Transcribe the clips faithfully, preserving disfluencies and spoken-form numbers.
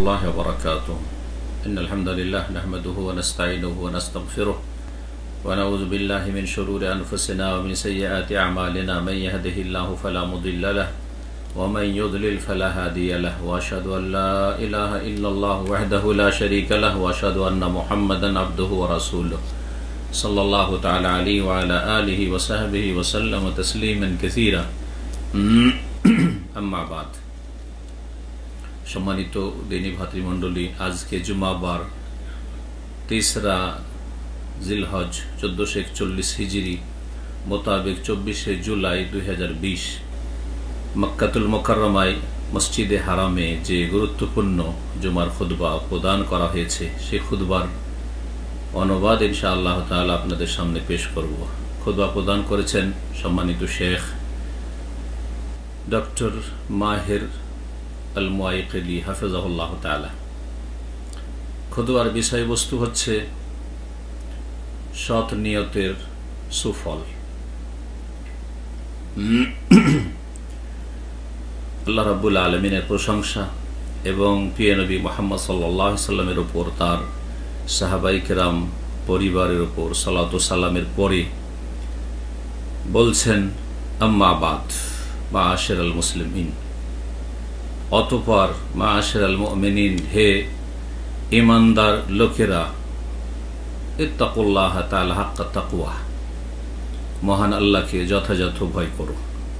الله وبركاته إن الحمد لله نحمده ونستعينه ونستغفره ونعوذ بالله من شرور أنفسنا ومن سيئات أعمالنا من يهده الله فلا مضل له ومن يضلل فلا هادي له وأشهد أن لا إله إلا الله وحده لا شريك له وأشهد أن محمدا عبده ورسوله صلى الله تعالى عليه وعلى آله وصحبه وسلم تسليما كثيرا أما بعد সম্মানিত দিনী ভাতৃমণ্ডলী, আজকে জুমাবার তেসরা জিলহজ চোদ্দশো একচল্লিশ হিজরি মোতাবেক চব্বিশে জুলাই দুই হাজার বিশ মক্কাতুল মোকাররমায় মসজিদে হারামে যে গুরুত্বপূর্ণ জুমার খুতবা প্রদান করা হয়েছে, সেই খুতবার অনুবাদ ইনশাআল্লাহ তাআলা আপনাদের সামনে পেশ করব। খুতবা প্রদান করেছেন সম্মানিত শেখ ডক্টর মাহের আল মুআইকিলি হাফিজাহুল্লাহ তাআলা। খুতবার বিষয়বস্তু হচ্ছে সৎ নিয়তের সুফল। আল্লাহ রাব্বুল আলামিনের প্রশংসা এবং প্রিয় নবী মুহাম্মদ সাল্লাল্লাহু আলাইহি সাল্লামের উপর, তার সাহাবায়ে কেরাম পরিবারের উপর সালাত ও সালামের পরে বলছেন, আম্মা বাদ মাআশিরাল মুসলিমিন, অতঃপর মাআশিরাল মুমিনিন, হে ঈমানদার লোকেরা, ইত্তাকুল্লাহ তাআলা হাক্কা তাকওয়া, মহান আল্লাহকে যথাযথ ভয় করো।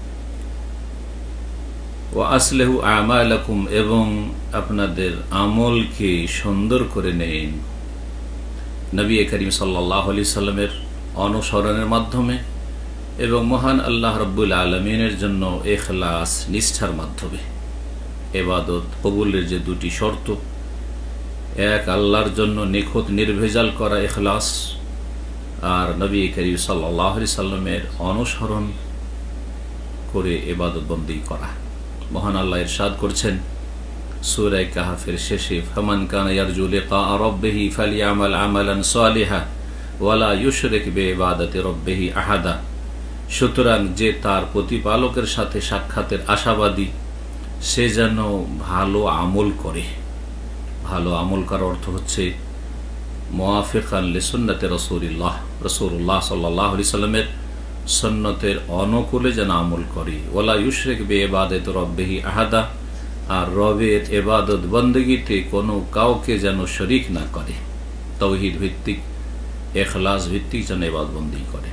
ওয়া আসলিহু আমালাকুম, এবং আপনাদের আমলকে সুন্দর করে নেন নবী করিম সাল্লাল্লাহু আলাইহি সাল্লামের অনুসরণের মাধ্যমে এবং মহান আল্লাহ রাব্বুল আলামিনের জন্য ইখলাস নিষ্ঠার মাধ্যমে। ইবাদত কবুলের যে দুটি শর্ত, এক আল্লাহর জন্য নিখুঁত নির্ভেজাল করা ইখলাস, আর নবী করিম সাল্লাল্লাহু আলাইহি সাল্লামের অনুসরণ করে ইবাদত বন্দী করা। মহান আল্লাহ ইরশাদ করছেন সূরা কাহফের শেষে, ফামান কানা ইয়ারজু লিকা রাব্বিহি ফালইআমাল আমালান সালিহা ওয়ালা ইউশরিক বিইবাদাতি রাব্বিহি আহাদা। সুতরাং যে তার প্রতিপালকের সাথে সাক্ষাতের আশাবাদী, সে যেন ভালো আমল করে। ভালো আমল করার অর্থ হচ্ছে মুওয়াফিকান লিসুন্নতি রাসূলিল্লাহ, রাসূলুল্লাহ সাল্লাল্লাহু আলাইহি সাল্লামের সুন্নতের অনুকূলে যেন আমল করে। ওয়ালা ইউশরিক বিইবাদাতি রাব্বিহি আহাদা, আর রবের ইবাদত বন্দেগীতে কোনো কাউকে যেন শরীক না করে। তাওহীদ ভিত্তিক, ইখলাস ভিত্তিক যেন ইবাদত বন্দী করে।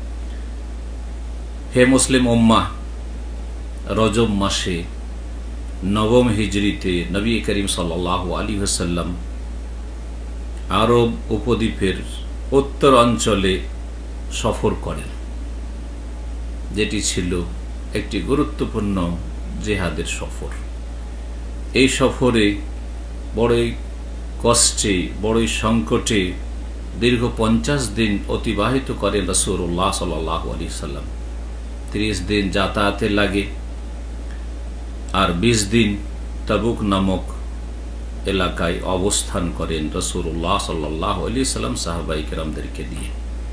হে মুসলিম উম্মাহ, রজব মাসে নবম হিজরিতে নবী করিম সাল্লাল্লাহু আলাইহি ওয়াসাল্লাম আরব উপদ্বীপের উত্তর অঞ্চলে সফর করেন, যেটি ছিল একটি গুরুত্বপূর্ণ জিহাদের সফর। এই সফরে বড়ই কষ্টে, বড়ই সংকটে দীর্ঘ পঞ্চাশ দিন অতিবাহিত করেন রাসূলুল্লাহ সাল্লাল্লাহু আলাইহি ওয়াসাল্লাম। ত্রিশ দিন যাতায়াতে লাগে, আর বিশ দিন তাবুক নামক এলাকায় অবস্থান করেন রাসূলুল্লাহ সাল্লাল্লাহু আলাইহি ওয়াসাল্লাম সাহাবায়ে কেরামদেরকে দিয়ে।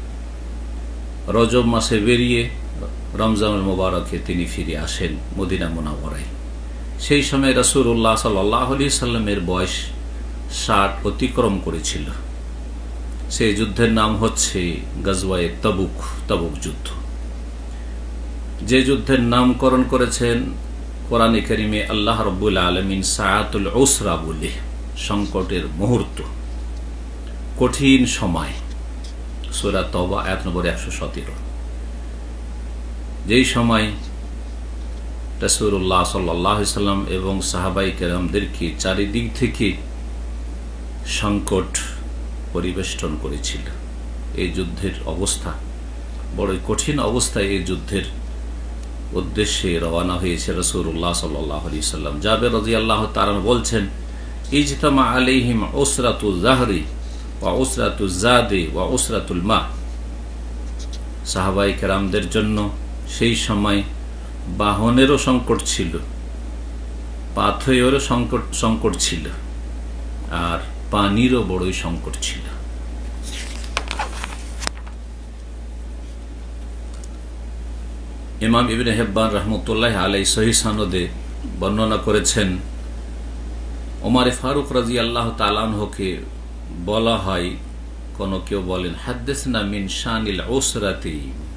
রজব মাসে বেরিয়ে রমজানুল মুবারকে তিনি ফিরে আসেন মদিনা মুনাওয়ারায়। সেই সময় রাসূলুল্লাহ সাল্লাল্লাহু আলাইহি ওয়াসাল্লামের বয়স ষাট অতিক্রম করেছিল। সেই যুদ্ধের নাম হচ্ছে গাজওয়ায়ে তাবুক, তাবুক যুদ্ধ। যে যুদ্ধের নামকরণ করেছেন কোরআনে কারিমে আল্লাহ রাব্বুল আলামিন সাআতুল উসরা বলে, সংকটের মুহূর্ত, কঠিন সময়। সূরা তওবা আয়াত নম্বর একশো সতেরো। যেই সময় রাসূলুল্লাহ সাল্লাল্লাহু আলাইহি ওয়াসাল্লাম এবং সাহাবায়ে কেরামদেরকে চারিদিক থেকে সংকট পরিবেষ্টন করেছিল। এই যুদ্ধের অবস্থা বড়ই কঠিন অবস্থায় এই যুদ্ধের উদ্দেশ্যে রওনা হয়েছে রাসূলুল্লাহ সাল্লাল্লাহু আলাইহি ওয়াসাল্লাম। জাবের রাদিয়াল্লাহু তাআলা বলছেন, ইজতামা আলাইহিম উসরাতুল যাহরি ওয়া উসরাতুল জাদি ওয়া উসরাতুল মা। সাহাবায়ে কেরামদের জন্য সেই সময় বাহনেরও সংকট ছিল, পাথরেরও সংকট সংকট ছিল, আর পানিরও বড়ই সংকট ছিল। ইমাম ইবনে হিব্বান রাহমাতুল্লাহি আলাইহি সহিহ সনদে বর্ণনা করেছেন ওমরে ফারুক রাদিয়াল্লাহু তাআলা আনহুকে বলা হয়, কোন কেউ বলেন হাদ্দেসনা মিন শানিল উসরাতি,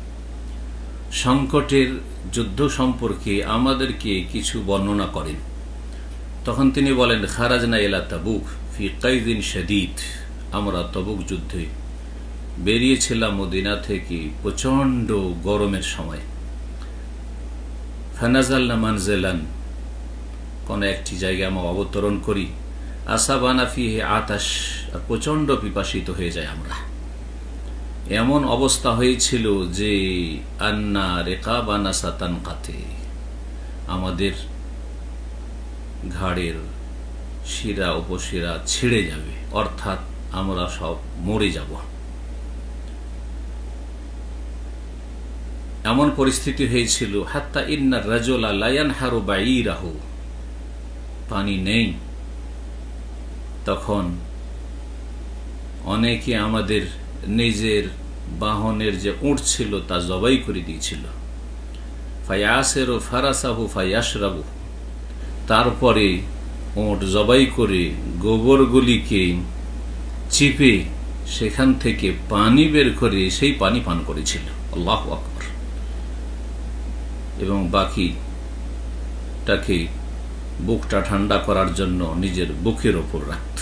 সংকটের যুদ্ধ সম্পর্কে আমাদেরকে কিছু বর্ণনা করেন। তখন তিনি বলেন খারাজনা ইলা তাবুক ফি কাইদিন শাদীদ, আমরা তাবুক যুদ্ধে বেরিয়েছিলাম মদিনা থেকে প্রচন্ড গরমের সময়। ফানাজালনা মানজিলান, কোন একটি জায়গায় আমরা অবতরণ করি। আসাবানা ফিহে আতাশ, আর প্রচন্ড পিপাসিত হয়ে যায় আমরা। এমন অবস্থা হয়েছিল যে আন্না রেকাবানা সাতান কাতে, আমাদের ঘাড়ের শিরা উপশিরা ছিঁড়ে যাবে, অর্থাৎ আমরা সব মরে যাব। এমন পরিস্থিতি হয়েছিল হাত্তা ইন্না রাজুলা লা ইয়ানহারু বাঈরাহু, পানি নেই। তখন অনেকে আমাদের নিজের বাহনের যে উট ছিল তা জবাই করে দিয়েছিল। ফায়াসিরু ফারাসাহু ফায়াশরাবু, তারপরে উট জবাই করে গোবরগুলিকে চিপে সেখান থেকে পানি বের করে সেই পানি পান করেছিল। আল্লাহু আকবার। এবং বাকিটাকে বুকটা ঠান্ডা করার জন্য নিজের বুকের ওপর রাখত।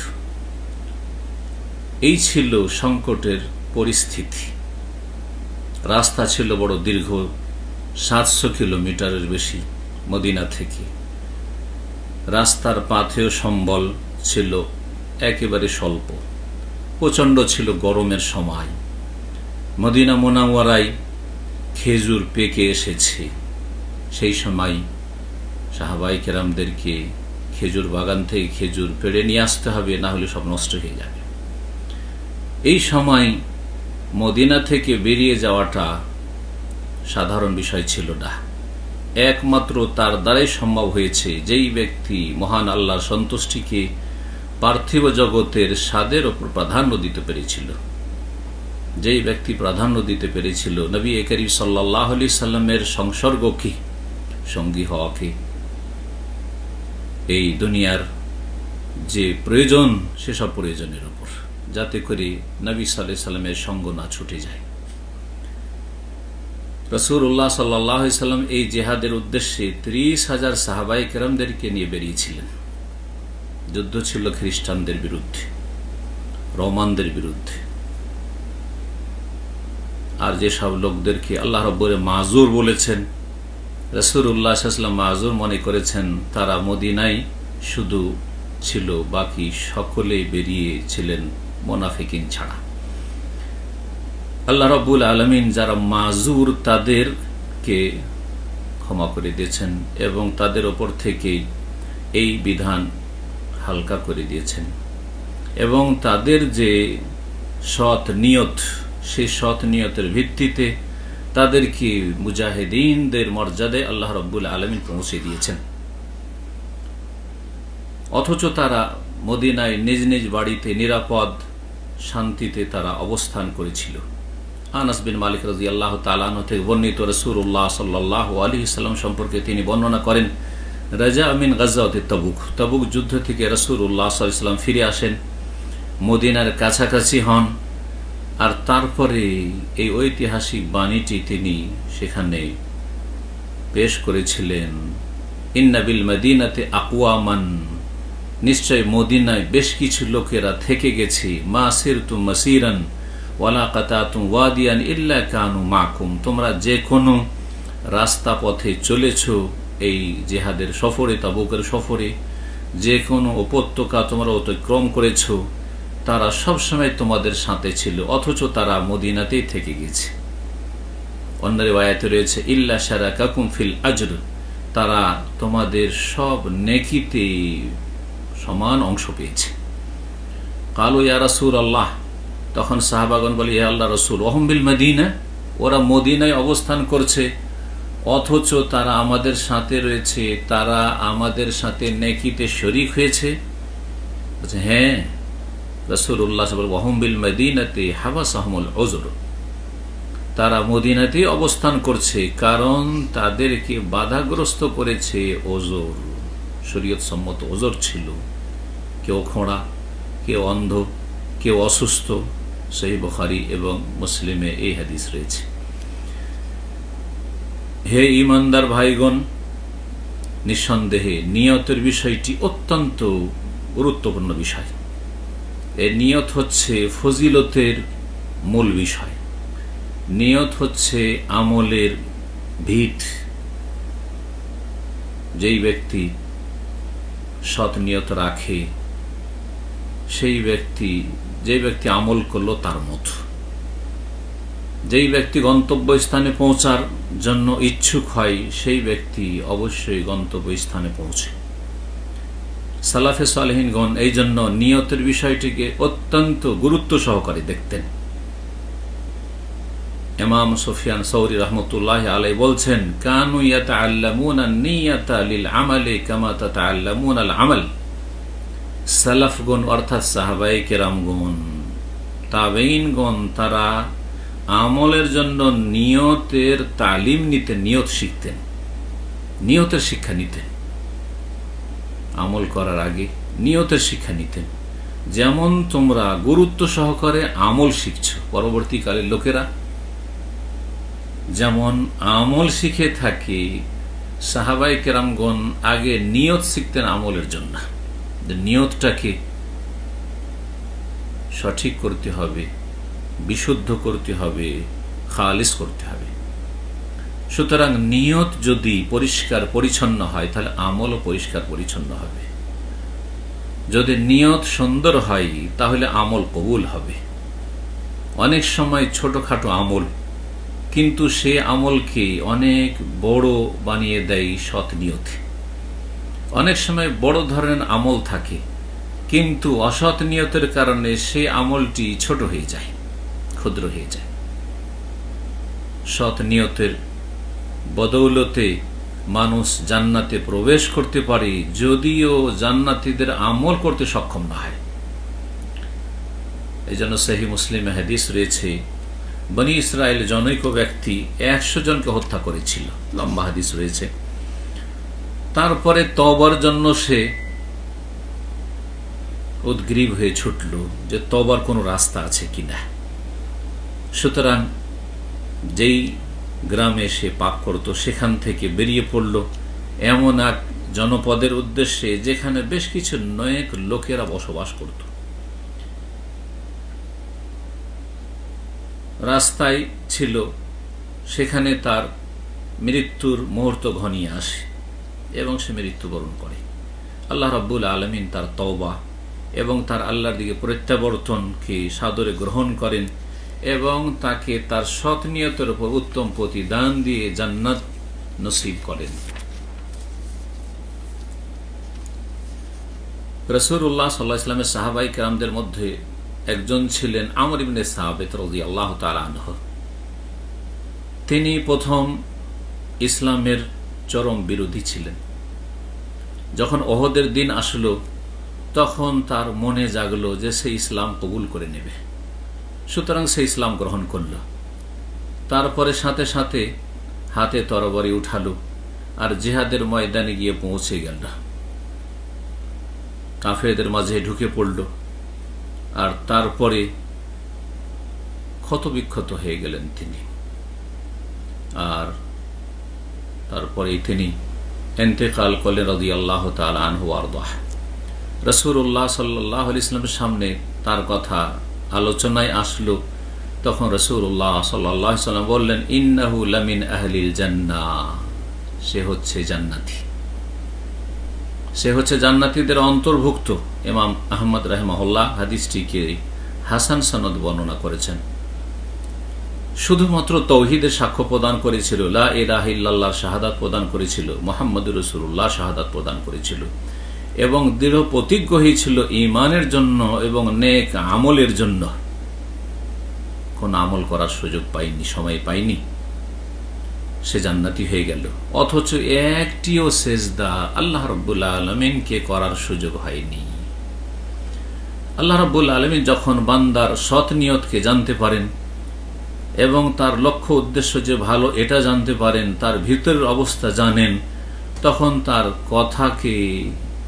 এই ছিল সংকটের পরিস্থিতি। রাস্তা ছিল বড় দীর্ঘ, সাতশো কিলোমিটারের বেশি মদিনা থেকে। রাস্তার পাথেয় সম্বল ছিল একেবারে স্বল্প, প্রচন্ড ছিল গরমের সময়। মদিনা মুনাওয়ারায় খেজুর পেকে এসেছে, সেই সময় সাহাবায়ে কেরামদেরকে খেজুর বাগান থেকে খেজুর পেড়ে নিয়ে আসতে হবে, না হলে সব নষ্ট হয়ে যাবে। এই সময় মদিনা থেকে বেরিয়ে যাওয়াটা সাধারণ বিষয় ছিল না। একমাত্র তার দ্বারাই সম্ভব হয়েছে যেই ব্যক্তি মহান আল্লাহর সন্তুষ্টিকে পার্থিব জগতের স্বাদের ওপর প্রাধান্য দিতে পেরেছিল, যেই ব্যক্তি প্রাধান্য দিতে পেরেছিল নবী করিম সাল্লাল্লাহু আলাইহি সাল্লামের সংসর্গকে, সঙ্গী হওয়াকে, এই দুনিয়ার যে প্রয়োজন সেসব প্রয়োজনের উপর, যাতে করে নবী সাল্লাল্লাহু আলাইহি সাল্লামের সঙ্গ না ছুটে যায়। রাসূলুল্লাহ সাল্লাল্লাহু আলাইহি সাল্লাম এই জিহাদের উদ্দেশ্যে ত্রিশ হাজার সাহাবায়ে কেরামদেরকে নিয়ে বেরিয়েছিলেন। যুদ্ধ ছিল খ্রিস্টানদের বিরুদ্ধে, রোমানদের বিরুদ্ধে। আর যেসব লোকদেরকে আল্লাহ রাব্বুল মাজুর বলেছেন, রাসূলুল্লাহ সাল্লাল্লাহু আলাইহি ওয়াসাল্লাম মাজুর মনে করেছেন, তারা মদিনায় শুধু ছিল, বাকি সকলেই বেরিয়েছিলেন মুনাফিকিন ছাড়া। আল্লাহ রাব্বুল আলামিন যারা মাজুর তাদেরকে ক্ষমা করে দিয়েছেন এবং তাদের ওপর থেকে এই বিধান হালকা করে দিয়েছেন, এবং তাদের যে সৎ নিয়ত, সেই সৎ নিয়তের ভিত্তিতে তাদেরকে মুজাহিদিনদের মর্যাদায় আল্লাহ রাব্বুল আলামিন পৌঁছে দিয়েছেন। অথচ তারা মদিনায় নিজ নিজ বাড়িতে নিরাপদ শান্তিতে তারা অবস্থান করেছিল। আনাস বিন মালিক রাদিয়াল্লাহু তাআলা আনহু থেকে বর্ণিত, রাসূলুল্লাহ সাল্লাল্লাহু আলাইহি সাল্লাম সম্পর্কে তিনি বর্ণনা করেন, রাজা মিন গাযওয়াতি তাবুক, তাবুক যুদ্ধ থেকে রাসূলুল্লাহ সাল্লাল্লাহু আলাইহি সাল্লাম ফিরে আসেন, মদিনার কাছাকাছি হন, আর তারপরে এই ঐতিহাসিক বাণীটি তিনি সেখানে পেশ করেছিলেন, ইন্না বিল মদিনাতে আকওয়ামান, নিশ্চয় মদিনায় বেশ কিছু লোকেরা থেকে গেছে, মা সিরতুম মাসিরান ওয়ালা কাতাতুম ওয়াদিয়ান ইল্লা কানু মাকুম, তোমরা যে কোনো রাস্তা পথে চলেছ এই জিহাদের সফরে, তাবুকের সফরে, যে কোনো উপত্যকা তোমরা অতিক্রম করেছ, তারা সবসময় তোমাদের সাথে ছিল, অথচ তারা মদিনাতেই থেকে গেছে। অন্য রিওয়ায়াতে রয়েছে ইল্লা শারাকাকুম ফিল আজর, তারা তোমাদের সব নেকিতে সমান অংশ পেয়েছে। কালু ইয়া রাসূলুল্লাহ, তখন সাহাবাগণ বলে, ইয়া আল্লাহর রাসূল, ওয়াহুম বিল মদিনা, ওরা মদিনায় অবস্থান করছে, অথচ তারা আমাদের সাথে রয়েছে, তারা আমাদের সাথে নেকিতে শরীক হয়েছে। হ্যাঁ রাসূলুল্লাহ সাল্লাল্লাহু আলাইহি ওয়াসাল্লাম, ওয়াহুম বিল মদিনাতি হাবাসাহুমুল উযর, তারা মদিনাতে অবস্থান করছে কারণ তাদেরকে বাধাগ্রস্ত করেছে ওজর, শরীয়ত সম্মত ওজর ছিল, কেউ খোঁড়া, কেউ অন্ধ, কেউ অসুস্থ। সহিহ বুখারী এবং মুসলিমে এই হাদিস রয়েছে। হে ঈমানদার ভাইগণ, নিঃসন্দেহে নিয়তের বিষয়টি অত্যন্ত গুরুত্বপূর্ণ বিষয়। এই নিয়ত হচ্ছে ফজিলতের মূল বিষয়। নিয়ত হচ্ছে আমলের ভিত। যেই ব্যক্তি সৎ নিয়ত রাখে, সেই ব্যক্তি যে ব্যক্তি আমল করলো তার মত। যেই ব্যক্তি গন্তব্যস্থানে পৌঁছার জন্য ইচ্ছুক হয়, সেই ব্যক্তি অবশ্যই গন্তব্যস্থানে পৌঁছে। সালাফে সালেহিনগণ এই জন্য নিয়তের বিষয়টিকে অত্যন্ত গুরুত্ব সহকারে দেখতেন। ইমাম সুফিয়ান সৌরি রহমতুল্লাহ আলাইহি বলছেন, কানু ইয়াতাআল্লামুনা নিয়াতা লিল আমালি কামা তাতাআল্লামুনা আল আমাল। সালাফগণ অর্থাৎ সাহাবায়ে কেরামগণ, তাবেঈনগণ, তারা আমলের জন্য নিয়তের তালিম নিতেন, নিয়ত শিখতেন, নিয়তের শিক্ষা নিতেন। আমল করার আগে নিয়তের শিক্ষা নিতেন। যেমন তোমরা গুরুত্ব সহকারে আমল শিখছো, পরবর্তীকালের লোকেরা যেমন আমল শিখে থাকে, সাহাবায়ে কেরামগণ আগে নিয়ত শিখতেন আমলের জন্য। নিয়তটাকে সঠিক করতে হবে, বিশুদ্ধ করতে হবে, খালিস করতে হবে। সুতরাং নিয়ত যদি পরিষ্কার পরিচ্ছন্ন হয়, তাহলে আমলও পরিষ্কার পরিচ্ছন্ন হবে। যদি নিয়ত সুন্দর হয়, তাহলে আমল কবুল হবে। অনেক সময় ছোটখাটো আমল, কিন্তু সে আমলকে অনেক বড় বানিয়ে দেয় সৎ নিয়তে। অনেক সময় বড় ধরনের আমল থাকে, কিন্তু অসৎ নিয়তের কারণে সে আমলটি ছোট হয়ে যায়, ক্ষুদ্র হয়ে যায়। সৎ নিয়তের বদৌলতে মানুষ জান্নাতে প্রবেশ করতে পারে, যদিও জান্নাতীদের আমল করতে সক্ষম না হয়। এই জন্য সহিহ মুসলিমে হাদিস রয়েছে, বনি ইসরায়েল জনৈক ব্যক্তি একশো জনকে হত্যা করেছিল, লম্বা হাদিস রয়েছে। তারপরে তওবার জন্য সে উদ্গ্রীব হয়ে ছুটল যে তওবার কোনো রাস্তা আছে কিনা। সুতরাং যেই গ্রামে সে পাপ করত, সেখান থেকে বেরিয়ে পড়ল এমন এক জনপদের উদ্দেশ্যে যেখানে বেশ কিছু নেক লোকেরা বসবাস করত। রাস্তায় ছিল, সেখানে তার মৃত্যুর মুহূর্ত ঘনিয়ে আসে এবং সে মৃত্যুবরণ করে। আল্লাহ রাব্বুল আলামিন তার তওবা এবং তার আল্লাহর দিকে প্রত্যাবর্তনকে সাদরে গ্রহণ করেন এবং তাকে তার সৎ নিয়তের উপর উত্তম প্রতিদান দিয়ে জান্নাত নসিব করেন। রাসূলুল্লাহ সাল্লাল্লাহু আলাইহি ওয়াসাল্লামের সাহাবায়ে কেরামদের মধ্যে একজন ছিলেন আমর ইবনে সাবিত রাদিয়াল্লাহু তাআলা আনহু। তিনি প্রথম ইসলামের চরম বিরোধী ছিলেন। যখন ওহদের দিন আসলো, তখন তার মনে জাগলো যে সে ইসলাম কবুল করে নেবে। সুতরাং সে ইসলাম গ্রহণ করল। তারপরে সাথে সাথে হাতে তরবারি উঠালো আর জিহাদের ময়দানে গিয়ে পৌঁছে গেল, কাফেরদের মাঝে ঢুকে পড়ল। আর তারপরে ক্ষতবিক্ষত হয়ে গেলেন তিনি। আর তারপরে তিনি ইন্তেকাল করলেন রাদিয়াল্লাহু তাআলা আনহু ওয়ারদাহ। রাসূলুল্লাহ সাল্লাল্লাহু আলাইহি ওয়াসাল্লামের সামনে তার কথা আলোচনায় আসলো, তখন রাসূলুল্লাহ সাল্লাল্লাহু আলাইহি ওয়াসাল্লাম বললেন, ইন্নাহু লামিন আহলিল জান্নাহ, সে হচ্ছে জান্নাতি, সে হচ্ছে জান্নাতীদের অন্তর্ভুক্ত। ইমাম আহমদ রাহিমাহুল্লাহ হাদিসটিকে হাসান সনদ বর্ণনা করেছেন। শুধুমাত্র তৌহিদের সাক্ষ্য প্রদান করেছিল, লা ইলাহা ইল্লাল্লাহর শাহাদাত প্রদান করেছিল, মুহাম্মদুর রাসূলুল্লাহ শাহাদাত প্রদান করেছিল এবং দৃঢ় প্রতিজ্ঞ হয়েছিল ঈমানের জন্য এবং নেক আমলের জন্য। কোন আমল করার সুযোগ পাইনি, সময় পাইনি, সে জান্নাতি হয়ে গেল। অথচ একটিও সেজদা আল্লাহ রাব্বুল আলামিনকে করার সুযোগ হয়নি। আল্লাহ রাব্বুল আলামিন যখন বান্দার সৎ নিয়তকে জানতে পারেন এবং তার লক্ষ্য উদ্দেশ্য যে ভালো এটা জানতে পারেন, তার ভিতরের অবস্থা জানেন, তখন তার কথাকে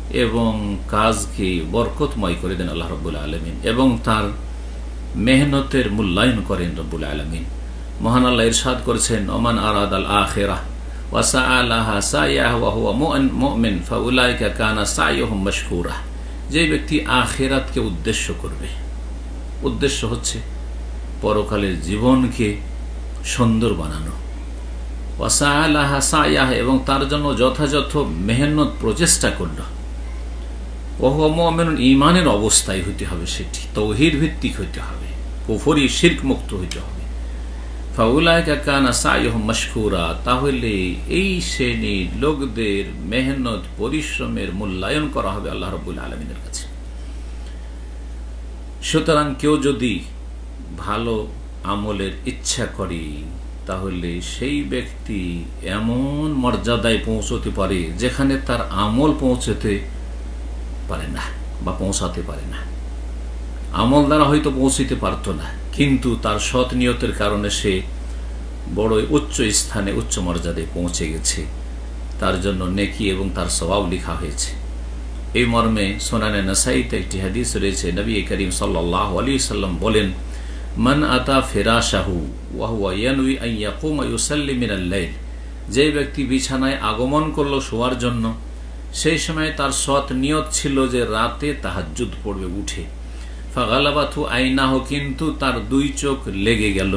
এবং কাজকে বরকতময় করে দেন আল্লাহ রাব্বুল আলামিন, এবং তার মেহনতের মূল্যায়ন করেন রব্বুল আলামিন। মহান আল্লাহ ইরশাদ করেছেন, ওমান আরাদাল আখিরাহ ওয়া সাআ লাহা সাইয়াহু ওয়া হুয়া মুমিন ফাউলাইকা কানা সাইয়ুহুম মাশকুরা। যে ব্যক্তি আখিরাতকে উদ্দেশ্য করবে, উদ্দেশ্য হচ্ছে পরকালের জীবনকে সুন্দর বানানো, ওয়া সাআ লাহা সাইয়াহা, এবং তার জন্য যথাযথ মেহনত প্রচেষ্টা করল, ওয়া হুয়া মুমিন, ঈমানের অবস্থায় হইতে হবে, সেটি তাওহীদ ভিত্তিক হইতে হবে, কুফরি শিরক মুক্ত হইতে হবে। ফাউলাইকা কানা সাইয়ুহুম মাশকুরা, তাহলে এই শ্রেণীর লোকদের মেহনত পরিশ্রমের মূল্যায়ন করা হবে আল্লাহ রাব্বুল আলামিনের কাছে। সুতরাং কেউ যদি ভালো আমলের ইচ্ছা করে তাহলে সেই ব্যক্তি এমন মর্যাদায় পৌঁছতে পারে যেখানে তার আমল পৌঁছতে পারে না বা পৌঁছাতে পারে না। আমল দ্বারা হয়তো পৌঁছিতে পারত না, কিন্তু তার সৎ নিয়তের কারণে সে বড় উচ্চ স্থানে উচ্চ মর্যাদায় পৌঁছে গেছে, তার জন্য নেকি এবং তার সওয়াব লেখা হয়েছে। এই মর্মে সুনানে নাসাইতে একটি হাদিস রয়েছে, নবী করিম সাল্লাল্লাহু আলাইহি সাল্লাম বলেন, মান আতা ফিরাশাহু ওয়া হুয়া ইয়ানউই আন ইয়াকুমা ইউসাল্লি মিনাল লাইল, যে ব্যক্তি বিছানায় আগমন করলো শোয়ার জন্য, সেই সময় তার সৎ নিয়ত ছিল যে রাতে তাহাজ্জুদ পড়বে উঠে, ফাগালাবাতু আইনাহু, কিন্তু তার দুই চোখ লেগে গেল,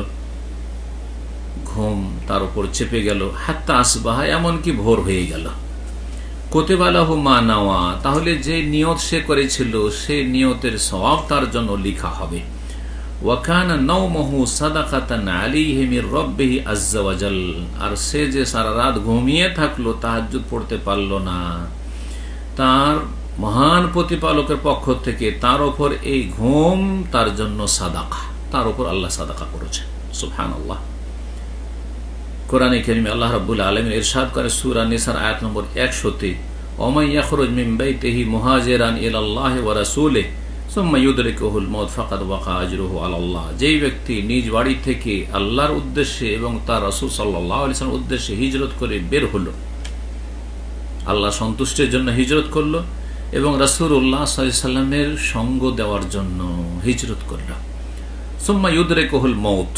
ঘুম তার উপর চেপে গেল, হাত্তা আসবাহা, এমনকি ভোর হয়ে গেল। কুতিবা লাহু মা নাওয়া, তাহলে যে নিয়ত সে করেছিল সে নিয়তের সওয়াব তার জন্য লেখা হবে। ওয়া কানা নাওমুহু সাদাকাতান আলাইহি মির রাব্বিহি আযজা ওয়া জাল, আর সে যে সারা রাত ঘুমিয়ে থাকলো, তাহাজ্জুদ পড়তে পারল না, তার মহান প্রতিপালকের পক্ষ থেকে তার উপর এই ঘুম তার জন্য সাদাকা, তার উপর আল্লাহ সাদাকা করেছেন। সুবহানাল্লাহ। কোরআনে কারিমে আল্লাহ রাব্বুল আলামিন ইরশাদ করে সূরা নিসার আয়াত নম্বর একশো তে, ওয়া ইয়াখরুজ মিন বাইতিহি মুহাজিরান ইলাল্লাহি ওয়া রাসূলিহি সুম্মা ইউদরিকুহুল মাউত ফাকাদ ওয়াকা আজরুহু আলাল্লাহ, যেই ব্যক্তি নিজ বাড়ি থেকে আল্লাহর উদ্দেশ্যে এবং তার রাসূল সাল্লাল্লাহু আলাইহি ওয়াসাল্লামের উদ্দেশ্যে হিজরত করে বের হলো, আল্লাহ সন্তুষ্টির জন্য হিজরত করলো এবং রাসূলুল্লাহ সাল্লাল্লাহু আলাইহি ওয়াসাল্লামের সঙ্গ দেওয়ার জন্য হিজরত করল, সুম্মা ইউদরিকুহুল মাউত,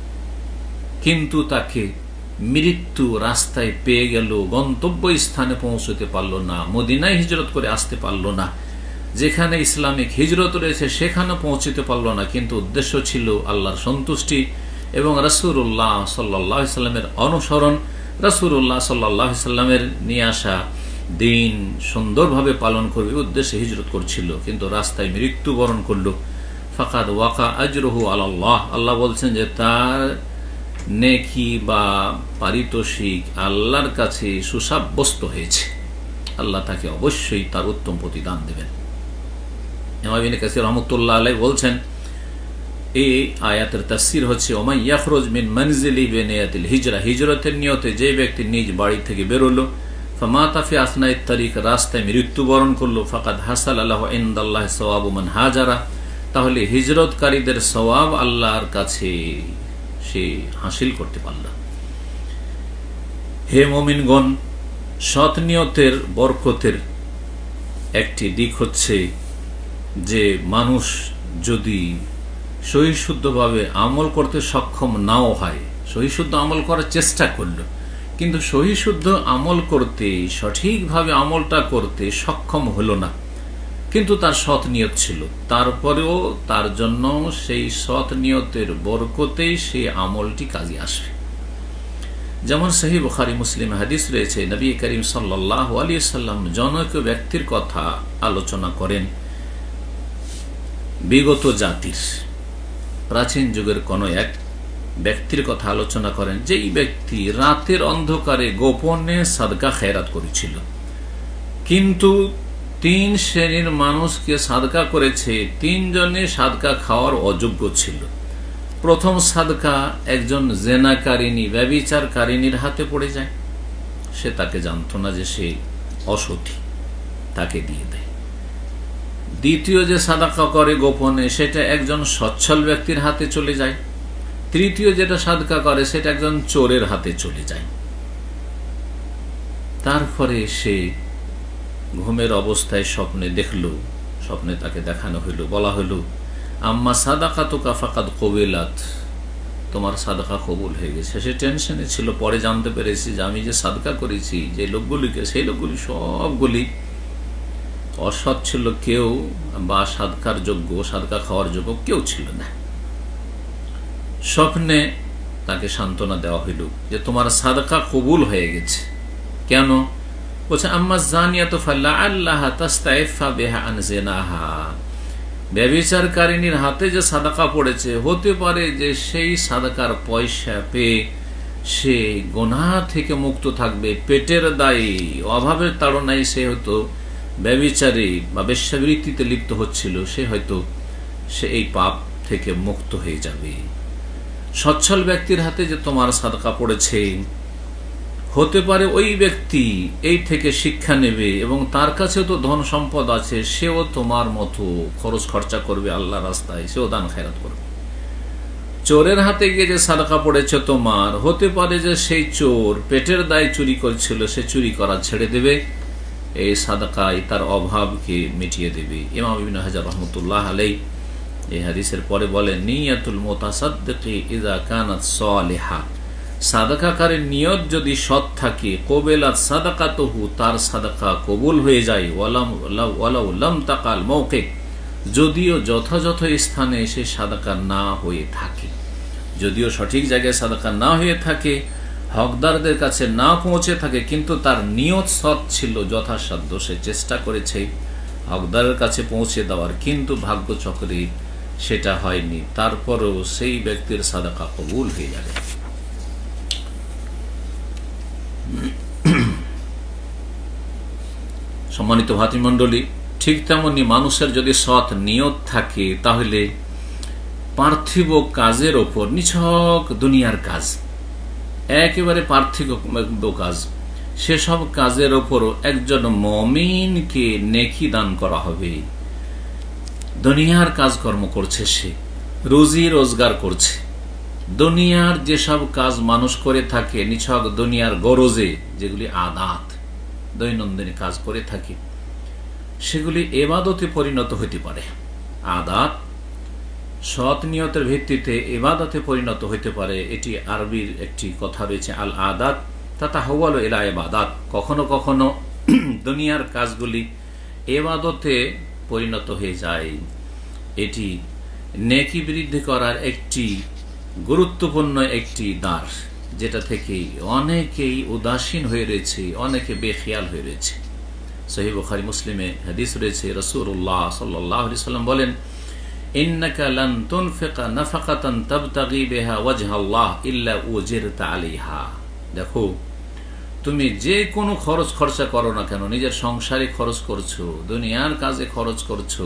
কিন্তু তাকে মৃত্যু রাস্তায় পেয়ে গেল, গন্তব্য স্থানে পৌঁছতে পারল না, মদিনায় হিজরত করে আসতে পারল না, যেখানে ইসলামিক হিজরত রয়েছে সেখানে পৌঁছতে পারল না, কিন্তু উদ্দেশ্য ছিল আল্লাহর সন্তুষ্টি এবং রাসূলুল্লাহ সাল্লাল্লাহু আলাইহি ওয়াসাল্লামের অনুসরণ, রাসূলুল্লাহ সাল্লাল্লাহু আলাইহি ওয়াসাল্লামের নিয়ে আসা দিন সুন্দরভাবে পালন করবে উদ্দেশ্যে হিজরত করছিল, কিন্তু রাস্তায় মৃত্যুবরণ করলো। ফাকাদ ওয়াকা আজরুহু আলাল্লাহ, আল্লাহ বলছেন যে তার নেকি বা পারিতোষিক আল্লাহর কাছে সুসাব্যস্ত হয়েছে, আল্লাহ তাকে অবশ্যই তার উত্তম প্রতিদান দেবেন। ইমাম ইবনে কাসির রাহমাতুল্লাহ আলাইহি বলছেন, এই আয়াতের তাফসীর হচ্ছে, ওমা ইয়াখরুজ মিন মানজিলি বিনিয়াতিল হিজরা, হিজরতের নিয়তে যে ব্যক্তি নিজ বাড়ি থেকে বেরোলো, ফামাতা ফি আসনাইত তারিক, রাস্তায় মৃত্যুবরণ করলো, ফাকাদ হাসাল আল্লাহু ইনদাল্লাহি সাওয়াবু মান হাজারা, তাহলে হিজরতকারীদের সওয়াব আল্লাহর কাছে সে হাসিল করতে পারল। হে মুমিনগণ, সৎ নিয়তের বরকতের একটি দিক হচ্ছে যে মানুষ যদি সহিশুদ্ধভাবে আমল করতে সক্ষম নাও হয়, সহিশুদ্ধ আমল করার চেষ্টা করল, কিন্তু সহিশুদ্ধ আমল করতে, সঠিকভাবে আমলটা করতে সক্ষম হলো না, কিন্তু তার সৎ নিয়ত ছিল, তারপরেও তার জন্য সেই সৎ নিয়তের বরকতেই সেই আমলটি কাজে আসবে। যেমন সহিহ বুখারী মুসলিম হাদিস রয়েছে, নবী করিম সাল্লাল্লাহু আলাইহি সাল্লাম জনৈক ব্যক্তির কথা আলোচনা করেন, বিগত জাতির প্রাচীন যুগের কোন এক ব্যক্তির কথা আলোচনা করেন, যেই ব্যক্তি রাতের অন্ধকারে গোপনে সাদকা খেরাত করেছিল, কিন্তু তিন শ্রেণীর মানুষকে সাদকা করেছে, তিনজনে সাদকা খাওয়ার অযোগ্য ছিল। প্রথম সাদকা একজন জেনাকারিনী, ব্যভিচারকারিনীর হাতে পড়ে যায়, সে তাকে জানত না যে সে অসতী, তাকে দিয়ে দেয়। দ্বিতীয় যে সাদকা করে গোপনে, সেটা একজন সচ্ছল ব্যক্তির হাতে চলে যায়। তৃতীয় যেটা সাদকা করে সেটা একজন চোরের হাতে চলে যায়। তারপরে সে ঘুমের অবস্থায় স্বপ্নে দেখল, স্বপ্নে তাকে দেখানো হইল, বলা হইল আম্মা সাদাকাতুকা ফাকাদ কবিলাত, তোমার সাদাকা কবুল হয়ে গেছে। সে টেনশনে ছিল, পরে জানতে পেরেছি যে আমি যে সাদকা করেছি যে লোকগুলিকে, সেই লোকগুলি সবগুলি অসৎ ছিল, কেউ বা সাদকার যোগ্য, সাদকা খাওয়ার যোগ্য কেউ ছিল না। স্বপ্নে তাকে সান্ত্বনা দেওয়া হইল যে তোমার সাদকা কবুল হয়ে গেছে। কেন? বলছে আম্মা জানিয়াতু ফাল্লাআল্লাহা তাস্তাইফা বিহা আন জিনাহা, ব্যভিচারকারিনীর হাতে যে সাদাকা পড়েছে, হতে পারে যে সেই সাদাকার পয়সা পেয়ে সে গুনাহ থেকে মুক্ত থাকবে, পেটের দায়ে অভাবের তাড়নায় সে হয়তো ব্যভিচারী বা বেশ্যাবৃত্তিতে লিপ্ত হচ্ছিল, সে হয়তো সে এই পাপ থেকে মুক্ত হয়ে যাবে। সচ্ছল ব্যক্তির হাতে যে তোমার সাদাকা পড়েছে, হতে পারে ওই ব্যক্তি এই থেকে শিক্ষা নেবে এবং তার কাছেও তো ধন সম্পদ আছে, সেও তোমার মতো খরচ খরচা করবে আল্লাহ রাস্তায়, সেও দান খেরাত করবে। চোরের হাতে গিয়ে যে সাদাকা পড়েছে তোমার, হতে পারে যে সেই চোর পেটের দায়ে চুরি করছিল, সে চুরি করা ছেড়ে দেবে, এই সাদাকায় তার অভাবকে মিটিয়ে দেবে। ইমাম ইবনে হাজার রহমতুল্লাহ আলাইহি এই হাদিসের পরে বলেন নিয়াতুল মুতাসাদ্দিকি ইযা কানাত সালিহা, সাদাকাকারীর নিয়ত যদি সৎ থাকে, কবেলাত সাদাকাতুহু, তার সাদাকা কবুল হয়ে যায়, ওয়ালাম ওয়ালাউ লাম তাকাল মৌকিক, যদিও যথাযথ স্থানে সে সাদাকা না হয়ে থাকে, যদিও সঠিক জায়গায় সাদাকা না হয়ে থাকে, হকদারদের কাছে না পৌঁছে থাকে, কিন্তু তার নিয়ত সৎ ছিল, যথাসাধ্য সে চেষ্টা করেছে হকদারের কাছে পৌঁছে দেওয়ার, কিন্তু ভাগ্যচক্রে সেটা হয়নি, তারপরেও সেই ব্যক্তির সাদাকা কবুল হয়ে যাবে। সম্মানিত ভাতৃমণ্ডলী, ঠিক তেমনি মানুষের যদি সৎ নিয়ত থাকে, তাহলে পার্থিব কাজের ওপর, নিছক দুনিয়ার কাজ, একেবারে পার্থিব কাজ, সেসব কাজের ওপর একজন মুমিনকে নেকি দান করা হবে। দুনিয়ার কাজকর্ম করছে, সে রুজি রোজগার করছে, দুনিয়ার যেসব কাজ মানুষ করে থাকে নিছক দুনিয়ার গরজে, যেগুলি আদাত, দৈনন্দিন কাজ করে থাকে, সেগুলি ইবাদতে পরিণত হতে পারে। আদাত সৎ নিয়তের ভিত্তিতে ইবাদতে পরিণত হতে পারে। এটি আরবির একটি কথা রয়েছে, আল আদাত তাতাহাওয়ালু ইলা ইবাদাত, কখনো কখনো দুনিয়ার কাজগুলি ইবাদতে পরিণত হয়ে যায়। এটি নেকি বৃদ্ধি করার একটি গুরুত্বপূর্ণ একটি দ্বার, যেটা থেকে অনেকেই উদাসীন হয়ে রয়েছে, অনেকে বেখেয়াল হয়ে রয়েছে। সহিহ বুখারী মুসলিমে হাদিস রয়েছে, রাসূলুল্লাহ সাল্লাল্লাহু আলাইহি ওয়াসাল্লাম বলেন ইন্নাকা লান তুনফিকা নাফাকাতান তাবতাগি বিহা ওয়াজহাল্লাহ ইল্লা উজিরতা আলাইহা। দেখো, তুমি যে কোনো খরচ খরচা করো না কেন, নিজের সংসারে খরচ করছো, দুনিয়ার কাজে খরচ করছো,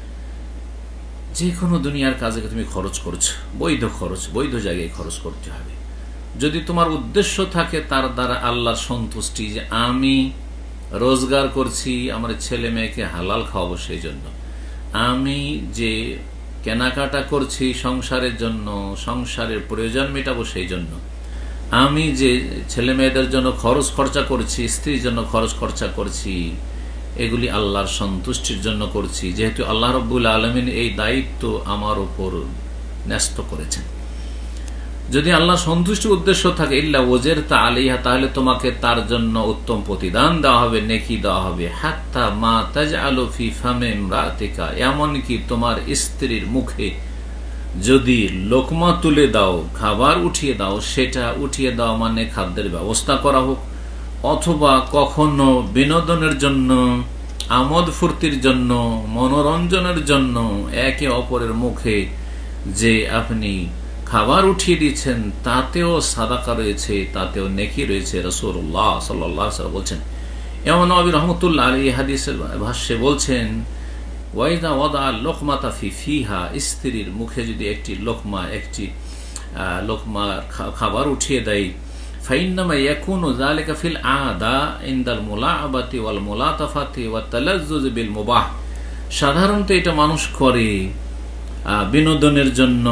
যে কোনো দুনিয়ার কাজে তুমি খরচ করছো, বৈধ খরচ, বৈধ জায়গায় খরচ করতে হবে। যদি তোমার উদ্দেশ্য থাকে তার দ্বারা আল্লাহর সন্তুষ্টি, যে আমি রোজগার করছি আমার ছেলে মেয়েকে হালাল খাওয়াবো সেই জন্য, আমি যে কেনাকাটা করছি সংসারের জন্য, সংসারের প্রয়োজন মেটাবো সেই জন্য, আমি যে ছেলে মেয়েদের জন্য খরচ খরচা করছি, স্ত্রীর জন্য খরচ খরচা করছি, এগুলি আল্লাহর সন্তুষ্টির জন্য করছি, যেহেতু আল্লাহ রাব্বুল আলামিন এই দায়িত্ব আমার উপর ন্যস্ত করেছেন। যদি আল্লাহ সন্তুষ্টির উদ্দেশ্য থাকে ইল্লা ওয়াজিরতা আলাইহা, তাহলে তোমাকে তার জন্য উত্তম প্রতিদান দেওয়া হবে, নেকি দেওয়া হবে। হাত্তা মা তাজআলু ফি ফামি ইমরাতিকা, এমনকি তোমার স্ত্রীর মুখে যদি লোকমা তুলে দাও, খাবার উঠিয়ে দাও, সেটা উঠিয়ে দাও মানে খাদ্যের ব্যবস্থা করা হোক, অথবা কখনো বিনোদনের জন্য, আমোদ ফুর্তির জন্য, মনোরঞ্জনের জন্য একে অপরের মুখে যে আপনি খাবার উঠিয়ে দিচ্ছেন, তাতেও সাদাকা রয়েছে, তাতেও নেকি রয়েছে। রাসূলুল্লাহ সাল্লাল্লাহু আলাইহি ওয়াসাল্লাম বলছেন। ইমাম নববী রাহমাতুল্লাহ আলাইহি হাদিসের ভাষ্যে বলছেন, ওয়াইদা ওয়াদা লোকমাতা ফি ফিহা, স্ত্রীর মুখে যদি একটি লোকমা, একটি লোকমা খাবার উঠিয়ে দেয়, ফাইন্নামা ইয়াকুনু যালিকা ফিল আদা ইনদাল মুলাআবাতি ওয়াল মুলাতাফাতি ওয়াত তালাজ্জুজ বিল মুবাহ, সাধারণত এটা মানুষ করে বিনোদনের জন্য,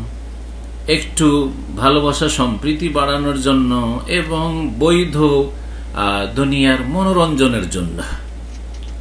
একটু ভালোবাসা সম্প্রীতি বাড়ানোর জন্য এবং বৈধ দুনিয়ার মনোরঞ্জনের জন্য।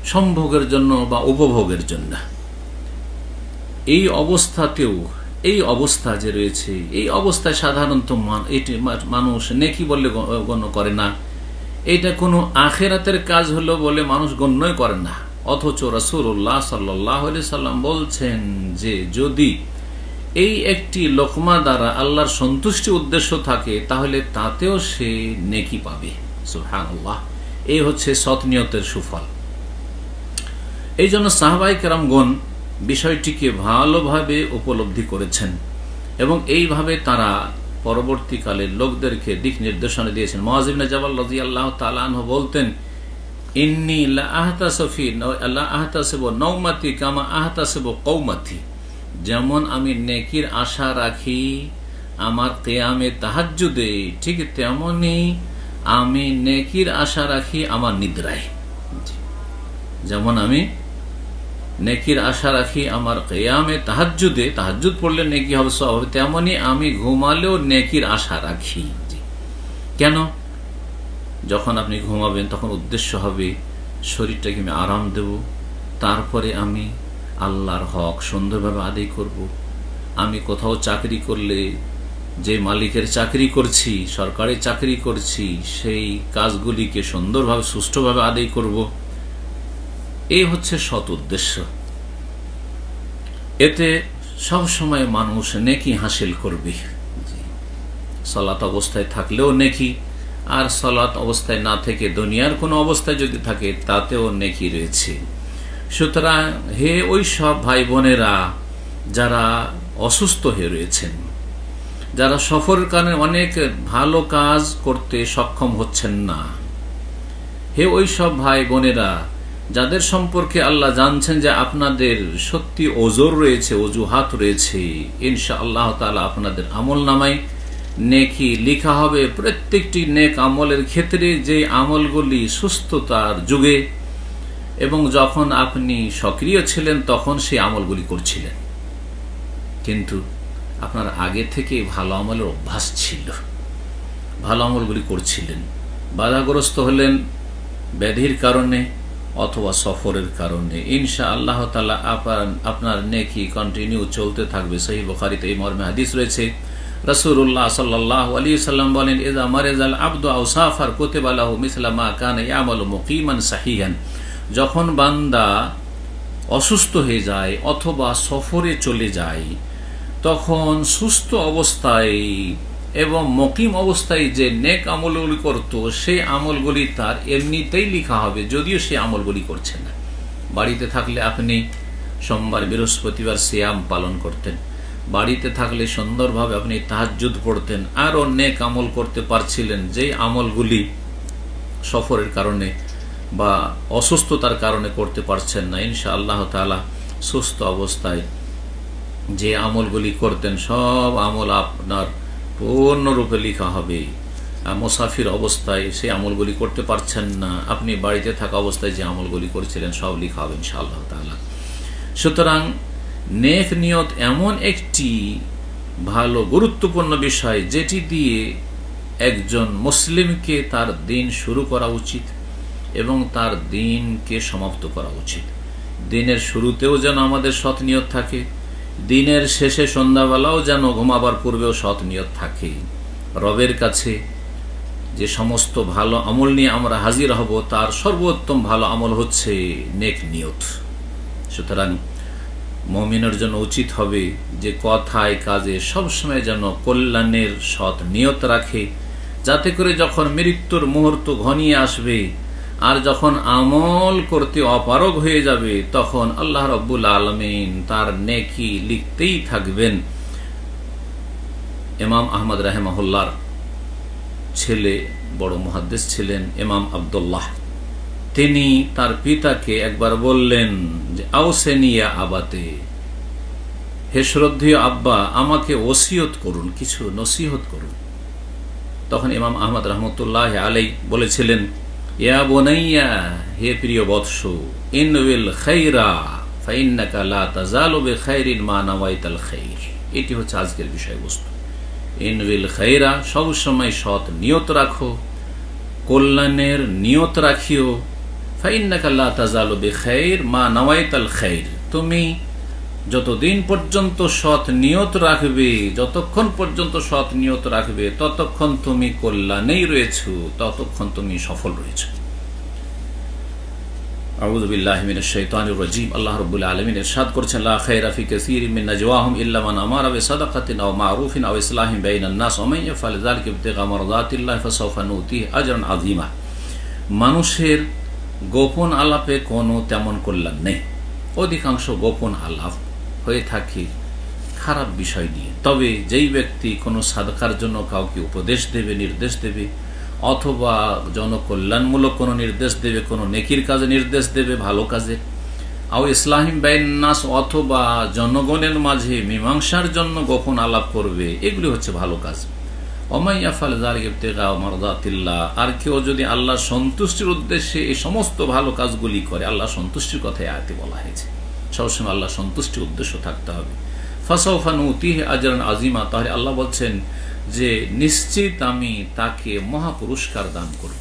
সম্ভোগের জন্য বা উপভোগের জন্য। এই অবস্থাতেও এই অবস্থা যে রয়েছে, এই অবস্থায় সাধারণত এটি মানুষ নেকি বলে গণ্য করে না। এটা কোনো আখেরাতের কাজ হলো বলে মানুষ গণ্যই করে না। অথচ রাসূলুল্লাহ সাল্লাল্লাহু আলাইহি সাল্লাম বলছেন যে যদি এই একটি লোকমা দ্বারা আল্লাহর সন্তুষ্টি উদ্দেশ্য থাকে তাহলে তাতেও সে নেকি পাবে। সুবহানাল্লাহ, এই হচ্ছে সৎ নিয়তের সুফল। এই জন্য সাহাবায়ে কেরামগণ বিষয়টিকে ভালোভাবে উপলব্ধি করেছেন এবং এইভাবে তারা পরবর্তীকালে লোকদেরকে দিক নির্দেশনা দিয়েছেন। মুআয ইবনে জাবাল রাদিয়াল্লাহু তাআলা আনহু বলতেন, ইন্নী লা আহতাসিফু লা আহতাসিবু নাওমাতি কামা আহতাসিবু কওমাতি। যেমন আমি নেকির আশা রাখি আমার কিয়ামে তাহাজ্জুদে, ঠিক তেমনি আমি নেকির আশা রাখি আমার নিদ্রায়। যেমন আমি নেকির আশা রাখি আমার কিয়ামে তাহাজ্জুদে, তাহাজ্জুদ পড়লে নেকি হবে সওয়াব হবে, তেমনি আমি ঘুমালেও নেকির আশা রাখি। কেন? যখন আপনি ঘুমাবেন তখন উদ্দেশ্য হবে শরীরটাকে আমি আরাম দেব, তারপরে আমি আল্লাহর হক সুন্দরভাবে আদায় করব। আমি কোথাও চাকরি করলে যে মালিকের চাকরি করছি, সরকারি চাকরি করছি, সেই কাজগুলিকে সুন্দরভাবে সুষ্ঠুভাবে আদায় করব। এই হচ্ছে সৎ উদ্দেশ্য। এতে সব সময় মানুষ নেকি হাসিল করবে। সালাত অবস্থায় থাকলেও নেকি, আর সালাত অবস্থায় না থেকে দুনিয়ার কোনো অবস্থায় যদি থাকে তাতেও নেকি রয়েছে। সুতরাং হে ওই সব ভাই বোনেরা যারা অসুস্থ হয়ে রয়েছেন, যারা সফরের কারণে অনেক ভালো কাজ করতে সক্ষম হচ্ছেন না, হে ওই সব ভাই বোনেরা যাদের সম্পর্কে আল্লাহ জানছেন যে আপনাদের সত্যি ওজর রয়েছে, অজুহাত রয়েছে, ইনশাআল্লাহ তাআলা আপনাদের আমল নামায় নেকি লিখা হবে। প্রত্যেকটি নেক আমলের ক্ষেত্রে যে আমলগুলি সুস্থতার যুগে এবং যখন আপনি সক্রিয় ছিলেন তখন সেই আমলগুলি করছিলেন, কিন্তু আপনার আগে থেকে ভালো আমলের অভ্যাস ছিল, ভালো আমলগুলি করছিলেন, বাধাগ্রস্ত হলেন ব্যাধির কারণে অথবা সফরের কারণে, ইনশাআল্লাহ তাআলা আপনার নেকি কন্টিনিউ চলতে থাকবে। সহিহ বুখারীতে এই মর্মে হাদিস রয়েছে। রাসূলুল্লাহ সাল্লাল্লাহু আলাইহি সাল্লাম বলেন, ইযা মারিজাল আবদু আও সাফার কুতিবা লাহু মিসলা মা কানা ইয়ামালু মুকিমান সাহিহান। যখন বান্দা অসুস্থ হয়ে যায় অথবা সফরে চলে যায় তখন সুস্থ অবস্থায় এবং মুকিম অবস্থায় যে নেক আমলগুলি করত সেই আমলগুলি তার এমনিতেই লেখা হবে, যদিও সে আমলগুলি করছে না। বাড়িতে থাকলে আপনি সোমবার বৃহস্পতিবার সিয়াম পালন করতেন, বাড়িতে থাকলে সুন্দরভাবে আপনি তাহাজ্জুদ পড়তেন, আরও নেক আমল করতে পারছিলেন, যেই আমলগুলি সফরের কারণে বা অসুস্থতার কারণে করতে পারছেন না। ইনশাআল্লাহ তাআলা সুস্থ অবস্থায় যে আমলগুলি করতেন সব আমল আপনার পূর্ণরূপে লেখা হবে। মুসাফির অবস্থায় সেই আমলগুলি করতে পারছেন না, আপনি বাড়িতে থাকা অবস্থায় যে আমলগুলি করছিলেন সব লেখা হবে ইনশাআল্লাহ তাআলা। সুতরাং নেক নিয়ত এমন একটি ভালো গুরুত্বপূর্ণ বিষয় যেটি দিয়ে একজন মুসলিমকে তার দিন শুরু করা উচিত এবং তার দিনকে সমাপ্ত করা উচিত। দিনের শুরুতেও যেন আমাদের সৎ নিয়ত থাকে, দিনের শেষে সন্ধ্যাবেলাও যেন ঘুমাবার পূর্বেও সৎ নিয়ত থাকে। রবের কাছে যে সমস্ত ভালো আমল নিয়ে আমরা হাজির হব তার সর্বোত্তম ভালো আমল হচ্ছে নেক নিয়ত। সুতরাং মুমিনের জন্য উচিত হবে যে কথায় কাজে সবসময় যেন কল্যাণের সৎ নিয়ত রাখে, যাতে করে যখন মৃত্যুর মুহূর্ত ঘনিয়ে আসবে আর যখন আমল করতে অপারগ হয়ে যাবে তখন আল্লাহ রাব্বুল আলামিন তার নেকি লিখতেই থাকবেন। ইমাম আহমদ রাহিমাহুল্লাহর ছেলে বড় মুহাদ্দিস ছিলেন ইমাম আব্দুল্লাহ। তিনি তার পিতাকে একবার বললেন যে আওসেনিয়া আবাতে, হে শ্রদ্ধেয় আব্বা আমাকে ওসিয়ত করুন, কিছু নসিহত করুন। তখন ইমাম আহমদ রহমতুল্লাহ আলাইহি বলেছিলেন, ইয়া বুনাইয়া, হে প্রিয় বৎস, ইনউইল খাইরা ফাইন্নাকা লা তাজালু বিখাইরিন মা নাওয়াইতাল খাইর। এটি হচ্ছে আজকের বিষয়বস্তু। ইনউইল খাইরা, সব সময় সৎ নিয়ত রাখো, কল্যাণের নিয়ত রাখিও, ফাইন্নাকা লা তাজালু বিখাইর মা নাওয়াইতাল খাইর, তুমি যতদিন পর্যন্ত সৎ নিয়ত রাখবে, যতক্ষণ পর্যন্ত সৎ নিয়ত রাখবে ততক্ষণ তুমি কল্যাণেই রয়েছো, ততক্ষণ তুমি সফল রয়েছো। আউযু বিল্লাহি মিনাশ শাইতানির রাজীম। আল্লাহ রাব্বুল আলামিন ইরশাদ করেছেন, লা খায়রা ফি কাসীরিন মিন নাজওয়াহুম ইল্লা মান আমারা বিসাদাকাতিন আও মা'রুফিন আও ইসলাহিন বাইনান নাস ওয়া মান ইয়াফআল যালিকা ইবতিগা মারদাতিল্লাহি ফাসাওফা নুতিহি আজরান আযীমা। মানুষের গোপন আলাপে কোনো তেমন কল্যাণ নেই, অধিকাংশ গোপন আলাপ হয়ে থাকে খারাপ বিষয় নিয়ে। তবে যেই ব্যক্তি কোনো সাদকার জন্য কাউকে উপদেশ দেবে, নির্দেশ দেবে, অথবা জনকল্যাণমূলক কোনো নির্দেশ দেবে, কোনো নেকির কাজে নির্দেশ দেবে, ভালো কাজে, আও ইসলাহিম বাইনান নাস, অথবা জনগণের মাঝে মীমাংসার জন্য গোপন আলাপ করবে, এগুলি হচ্ছে ভালো কাজ। ওমাই ইয়াফআল যালিকা ইবতিগা মারদাতিল্লাহ, আর কেউ যদি আল্লাহর সন্তুষ্টির উদ্দেশ্যে এই সমস্ত ভালো কাজগুলি করে, আল্লাহ সন্তুষ্টির কথাই আয়াতে বলা হয়েছে, সবসময় আল্লাহ সন্তুষ্টির উদ্দেশ্য থাকতে হবে। ফাসাওফা নুতিহি আজরান আযীমা, তাহলে আল্লাহ বলছেন যে নিশ্চিত আমি তাকে মহা পুরস্কার দান করব।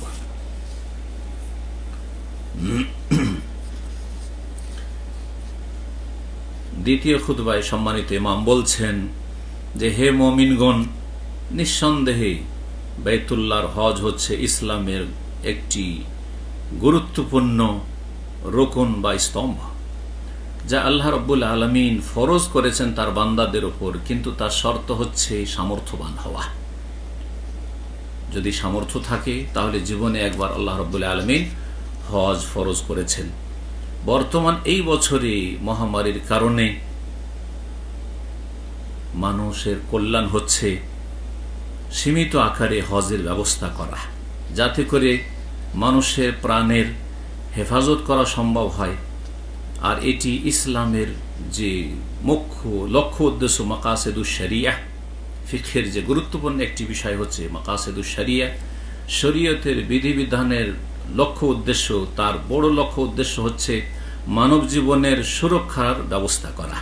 দ্বিতীয় খুতবায় সম্মানিত ইমাম বলছেন যে হে মুমিনগণ, নিঃসন্দেহে বাইতুল্লাহর হজ হচ্ছে ইসলামের একটি গুরুত্বপূর্ণ রোকন বা স্তম্ভ, যা আল্লাহ রাব্বুল আলামিন ফরজ করেছেন তার বান্দাদের উপর, কিন্তু তার শর্ত হচ্ছে সামর্থ্যবান হওয়া। যদি সামর্থ্য থাকে তাহলে জীবনে একবার আল্লাহ রাব্বুল আলামিন হজ ফরজ করেছেন। বর্তমান এই বছরে মহামারীর কারণে মানুষের কল্যাণ হচ্ছে সীমিত আকারে হজের ব্যবস্থা করা, যাতে করে মানুষের প্রাণের হেফাজত করা সম্ভব হয়। আর এটি ইসলামের যে মুখ্য লক্ষ্য উদ্দেশ্য, মাকাসিদুশ শরিয়া, ফিকহের যে গুরুত্বপূর্ণ একটি বিষয় হচ্ছে মাকাসিদুশ শরিয়া, শরীয়তের বিধিবিধানের লক্ষ্য উদ্দেশ্য, তার বড় লক্ষ্য উদ্দেশ্য হচ্ছে মানব জীবনের সুরক্ষার ব্যবস্থা করা।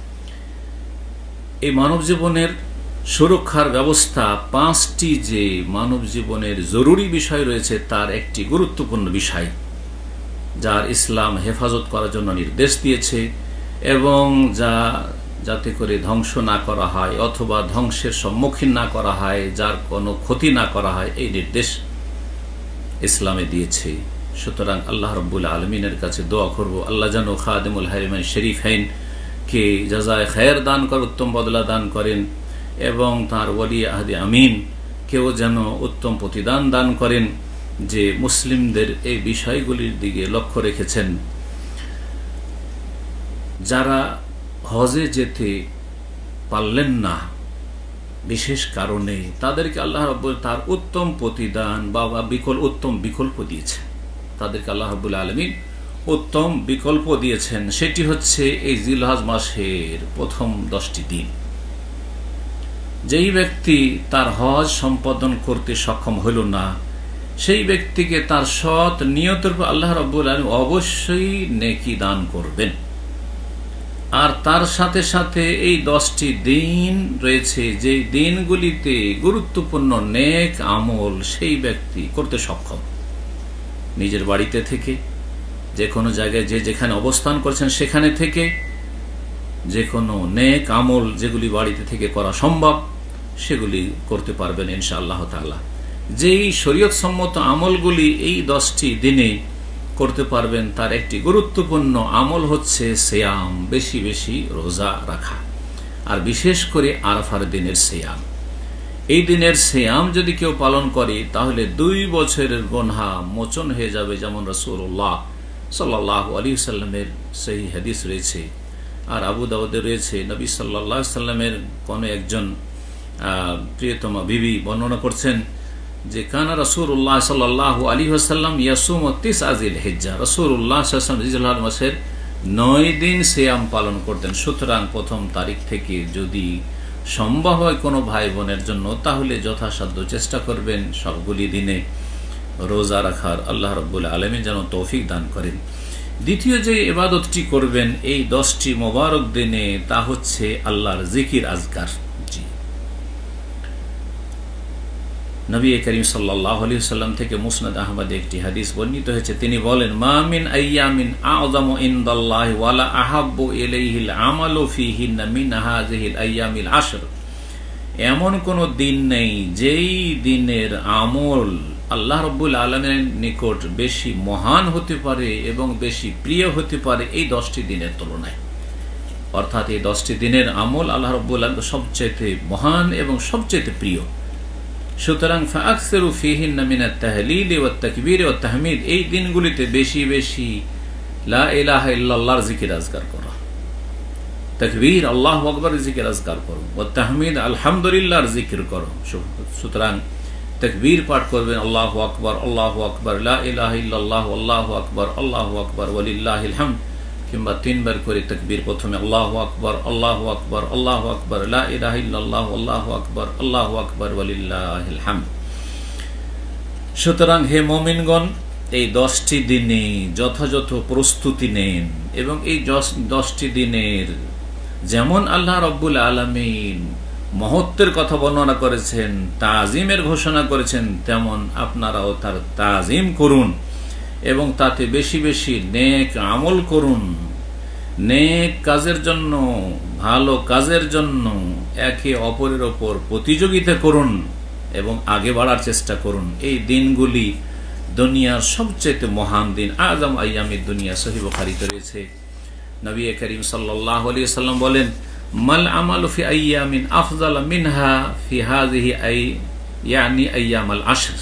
এই মানব জীবনের সুরক্ষার ব্যবস্থা পাঁচটি যে মানব জীবনের জরুরি বিষয় রয়েছে তার একটি গুরুত্বপূর্ণ বিষয়, যার ইসলাম হেফাজত করার জন্য নির্দেশ দিয়েছে, এবং যা যাতে করে ধ্বংস না করা হয় অথবা ধ্বংসের সম্মুখীন না করা হয়, যার কোনো ক্ষতি না করা হয়, এই নির্দেশ ইসলামে দিয়েছে। সুতরাং আল্লাহ রাব্বুল আলামিনের কাছে দোয়া করব, আল্লাহ যেন খাদিমুল হারিমাইন শরীফাইন কে জাযায়ে খায়ের দান করেন, উত্তম বদলা দান করেন, এবং তার ওলি আহদি আমিন কেউ যেন উত্তম প্রতিদান দান করেন, যে মুসলিমদের এই বিষয়গুলির দিকে লক্ষ্য রেখেছেন। যারা হজে যেতে পারলেন না বিশেষ কারণে, তাদেরকে আল্লাহ রাব্বুল তার উত্তম প্রতিদান বা বিকল্প উত্তম বিকল্প দিয়েছেন, তাদেরকে আল্লাহ রাব্বুল আলামিন উত্তম বিকল্প দিয়েছেন। সেটি হচ্ছে এই জিলহজ মাসের প্রথম দশটি দিন। যেই ব্যক্তি তার হজ সম্পাদন করতে সক্ষম হইল না, সেই ব্যক্তিকে তার সৎ নিয়তের উপর আল্লাহ রাব্বুল আলামিন অবশ্যই নেকি দান করবেন। আর তার সাথে সাথে এই দশটি দিন রয়েছে, যে দিনগুলিতে গুরুত্বপূর্ণ নেক আমল সেই ব্যক্তি করতে সক্ষম। নিজের বাড়িতে থেকে, যে কোনো জায়গায় যে যেখানে অবস্থান করছেন সেখানে থেকে যে কোনো নেক আমল যেগুলি বাড়িতে থেকে করা সম্ভব সেগুলি করতে পারবেন ইনশাআল্লাহ তাআলা। যেই শরীয়ত সম্মত আমলগুলি এই দশটি দিনে করতে পারবেন, তার একটি গুরুত্বপূর্ণ আমল হচ্ছে সিয়াম, বেশি বেশি রোজা রাখা, আর বিশেষ করে আরাফার দিনের সিয়াম। এই দিনের সিয়াম যদি কেউ পালন করে তাহলে দুই বছরের গুনাহ মোচন হয়ে যাবে, যেমন রাসূলুল্লাহ সাল্লাল্লাহু আলাইহি ওয়াসাল্লামের সহিহ হাদিস রয়েছে। আর আবু দাউদে রয়েছে, নবী সাল্লাল্লাহু আলাইহি ওয়াসাল্লামের কোন একজন প্রিয়তমা বিবি বর্ণনা করছেন যে কানা রাসূলুল্লাহ সাল্লাল্লাহু আলাইহি ওয়াসাল্লাম ইয়াসুমু তিসআ যিলহিজ্জা, রাসূলুল্লাহ সাল্লাল্লাহু আলাইহি ওয়াসাল্লাম যিলহজ মাসের নয় দিন সিয়াম পালন করতেন। সুতরাং প্রথম তারিখ থেকে যদি সম্ভব হয় কোনো ভাই বোনের জন্য, তাহলে যথাসাধ্য চেষ্টা করবেন সবগুলি দিনে রোজা রাখার। আল্লাহ রাব্বুল আলামিন যেন তৌফিক দান করেন। দ্বিতীয় যে ইবাদতটি করবেন এই দশটি মোবারক দিনে, তা হচ্ছে আল্লাহর জিকির আজকার। জি, নবী করিম সাল্লাল্লাহু আলাইহি ওয়াসাল্লাম থেকে মুসনাদ আহমদে একটি হাদিস বর্ণিত হয়েছে, তিনি বলেন, মা মিন আইয়ামিন আ'যামু ইনদাল্লাহি ওয়ালা আহাব্বু ইলাইহিল আমালু ফীহিন্না মিন হাযিহিল আইয়ামিল আশর। এমন কোন দিন নেই যেই দিনের আমল আল্লাহ রাব্বুল আলামিনের নিকট বেশি মহান হতে পারে এবং বেশি প্রিয় হতে পারে এই দশটি দিনের তুলনায়। অর্থাৎ এই দশটি দিনের আমল আল্লাহ রাব্বুল আলামিন সবচেয়ে মহান এবং সবচেয়ে প্রিয়। সুতরাং ফাকসিরু ফীহিন্না মিনাত তাহলিল ওয়াত তাকবীর ওয়াত তাহমিদ, এই দিনগুলিতে বেশি বেশি লা ইলাহা ইল্লাল্লাহর জিকির আজকার করো, তাকবীর আল্লাহু আকবার জিকির আজকার করো, ওয়াত তাহমিদ আলহামদুলিল্লাহর জিকির করো। সুতরাং তাকবীর পাঠ করবেন আল্লাহু আকবার আল্লাহু আকবার, লা ইলাহা ইল্লাল্লাহ আল্লাহু আকবার আল্লাহু আকবার ওয়ালিল্লাহিল হামদ, কিংবা তিনবার করে তাকবীর, প্রথমে আল্লাহু আকবার আল্লাহু আকবার আল্লাহু আকবার, লা ইলাহা ইল্লাল্লাহ আল্লাহু আকবার আল্লাহু আকবার ওয়ালিল্লাহিল হামদ। সুতরাং হে মুমিনগণ, এই দশটি দিনে যথাযথ প্রস্তুতি নেন এবং এই দশটি দিনের যেমন আল্লাহ রাব্বুল আলামিন মহত্বের কথা বর্ণনা করেছেন, তাজিমের ঘোষণা করেছেন, তেমন আপনারাও তার তাজিম করুন এবং তাতে বেশি বেশি নেক আমল করুন। নেক কাজের জন্য, ভালো কাজের জন্য একে অপরের ওপর প্রতিযোগিতা করুন এবং আগে বাড়ার চেষ্টা করুন। এই দিনগুলি দুনিয়ার সবচেয়ে মহান দিন, আযম আইয়ামিদ দুনিয়া। সহিহ বুখারীতে রয়েছে, নবী করিম সাল্লাল্লাহু আলাইহি ওয়াসাল্লাম বলেন, মাল আমালু ফি আইয়ামিন আফযাল মিনহা ফি হাযিহি আই ইয়ানি আইয়ামাল আশর।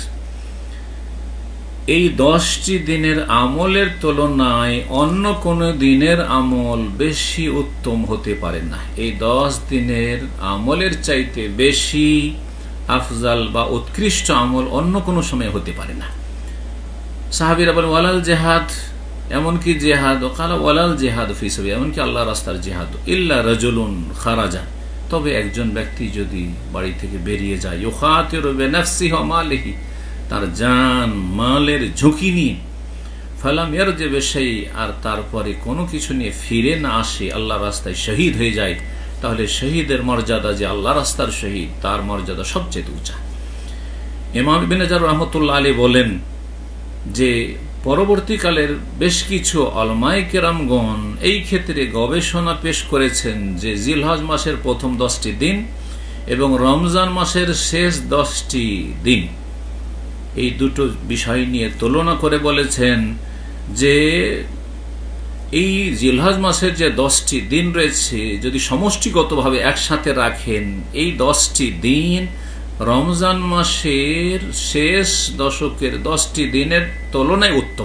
এই দশটি দিনের আমলের তুলনায় অন্য কোন দিনের আমল বেশি উত্তম হতে পারে না। এই দশ দিনের আমলের চাইতে বেশি আফজাল বা উৎকৃষ্ট আমল অন্য কোনো সময় হতে পারে না। সাহাবীরা বলেন, ওয়ালাল জিহাদ, এমনকি জিহাদ, ওয়াকালা ওয়ালাল জিহাদ ফি সাবিল, এমনকি আল্লাহর রাস্তার জিহাদ, ইল্লা রাজুলুন খারাজা, তবে একজন ব্যক্তি যদি বাড়ি থেকে বেরিয়ে যায়, ইউখাতিরু বিনাফসিহি ওয়া মালিহি, তার জান মালের ঝুঁকি নিয়ে, ফালাম ইয়ারজি বিশাই, আর তারপরে কোনো কিছু নিয়ে ফিরে না আসে, আল্লাহর রাস্তায় শহীদ হয়ে যায়, তাহলে শহীদের মর্যাদা, যে আল্লাহর রাস্তার শহীদ, তার মর্যাদা সবচেয়ে উঁচা। ইমাম ইবনে জারর রাহমাতুল্লাহ আলাইহি বলেন যে পরবর্তীকালের বেশ কিছু উলামায়ে কেরামগণ এই ক্ষেত্রে গবেষণা পেশ করেছেন যে জিলহজ মাসের প্রথম দশটি দিন এবং রমজান মাসের শেষ দশটি দিন, এই দুটো বিষয় নিয়ে তুলনা করে বলেছেন যে এই জিলহজ মাসের যে দশটি দিন রয়েছে, যদি সমষ্টিগতভাবে একসাথে রাখেন, এই দশটি দিন রমজান মাসের শেষ দশকের দশটি দিনের তুলনায় উত্তম।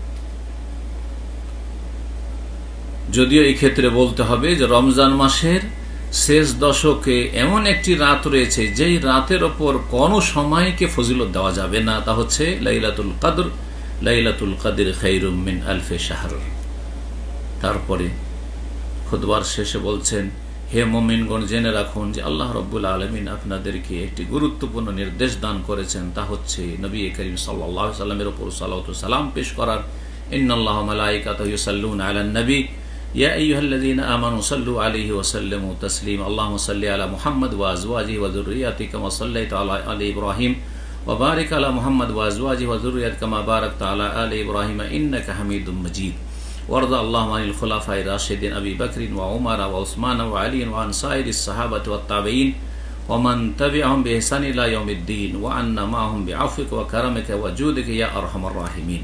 যদিও এই ক্ষেত্রে বলতে হবে যে রমজান মাসের শেষ দশকে এমন একটি রাত রয়েছে যেই রাতের ওপর কোনো সময়কে ফজিলত দেওয়া যাবে না, তা হচ্ছে লাইলাতুল কদর। লাইলাতুল কদর খায়রুম মিন আলফি শাহর। তারপরে খুতবার শেষে বলছেন, হে মুমিনগণ, জেনে রাখুন যে আল্লাহ রাব্বুল আলামিন আপনাদেরকে একটি গুরুত্বপূর্ণ নির্দেশ দান করেছেন, তা হচ্ছে নবী করিম সাল্লাল্লাহু আলাইহি ওয়াসাল্লামের উপর সালাওয়াত ও সালাম পেশ করার। ইন্নাল্লাহা ওয়া মালাইকাতাহু ইউসাল্লুনা আলান নবী ইয়া আইয়ুহাল্লাযীনা আমানু সাল্লু আলাইহি ওয়া সাল্লিমু তাসলিমা। আল্লাহুম্মা সাল্লি আলা মুহাম্মাদ ওয়া আজওয়াজিহি ওয়া যুররিয়াতিহি কামা সাল্লাইতা আলা আলি ইব্রাহিম ওয়া বারিক আলা মুহাম্মাদ ওয়া আজওয়াজিহি ওয়া যুররিয়াতিহি কামা বারাকতা আলা আলি ইব্রাহিম ইন্নাকা হামিদুম মাজিদ। وارض اللهم عن الخلفاء الراشدين ابي بكر وعمر وعثمان وعلي وعن سائر الصحابه والتابعين ومن تبعهم باحسان الى يوم الدين وعنا معهم بعفوك وكرمك وجودك يا ارحم الراحمين।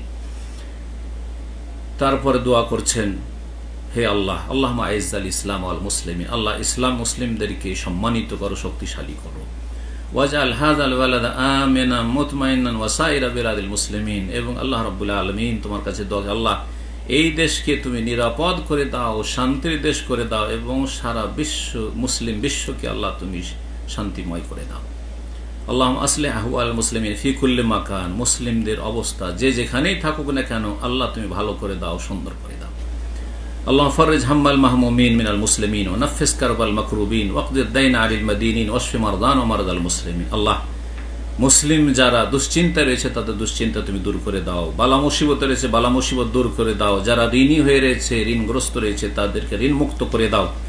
তারপরে দোয়া করছেন, হে আল্লাহ, আল্লাহুম্মা আইজ্জাল ইসলাম ওয়াল মুসলিমিন, আল্লাহ ইসলাম মুসলিমদেরকে সম্মানিত করো, শক্তিশালী করো। ওয়াজআল হাযাল ওয়ালাদা আমিনা মুতমাইন্নান ওয়া সাইরা বিলাদিল মুসলিমিন, এবং আল্লাহ রাব্বুল আলামিন তোমার কাছে দোয়া, আল্লাহ এই দেশকে তুমি নিরাপদ করে দাও, শান্তির দেশ করে দাও, এবং সারা বিশ্ব মুসলিম বিশ্বকে আল্লাহ তুমি শান্তিময় করে দাও। আল্লাহুম্মা আসলিহ আহওয়াল মুসলিমিন ফি কুল্লি মাকান, মুসলিমদের অবস্থা যে যেখানেই থাকুক না কেন আল্লাহ তুমি ভালো করে দাও, সুন্দর করে দাও। আল্লাহুম্মা ফাররিজ হাম্মাল মাহমুমিন মিনাল মুসলিমিন ওয়া নাফিস কারবাল মাকরুবিন ওয়াকদিদ দাইনা আলিল মাদিনিন ওয়াশফি মারদান ওয়া মারদাল মুসলিমিন। আল্লাহ, মুসলিম যারা দুশ্চিন্তা রয়েছে তাদের দুশ্চিন্তা তুমি দূর করে দাও, বালা মুসিবত রয়েছে বালা মুসিবত দূর করে দাও, যারা ঋণী হয়ে রয়েছে, ঋণগ্রস্ত রয়েছে তাদেরকে ঋণ মুক্ত করে দাও,